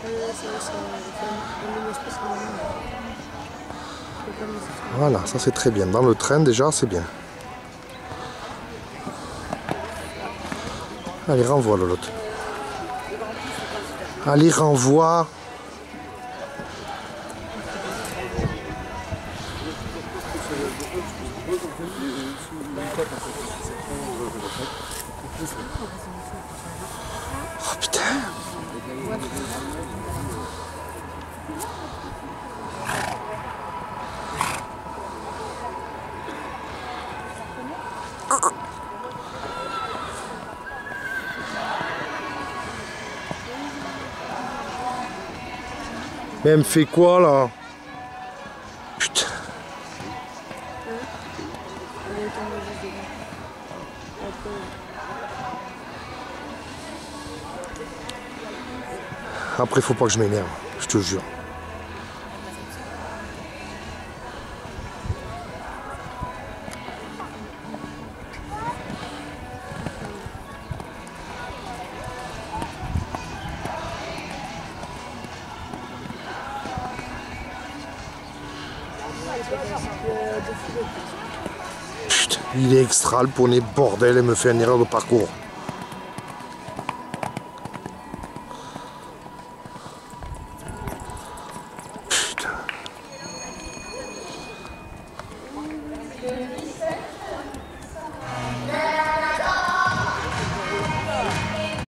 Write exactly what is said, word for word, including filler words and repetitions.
Voilà, ça c'est très bien. Dans le train déjà, c'est bien. Allez, renvoie l'autre. Allez, renvoie. Oh putain. Mais elle me fait quoi là? Putain. Après faut pas que je m'énerve, je te jure. Putain, il est extra le poney, bordel, et me fait une erreur de parcours.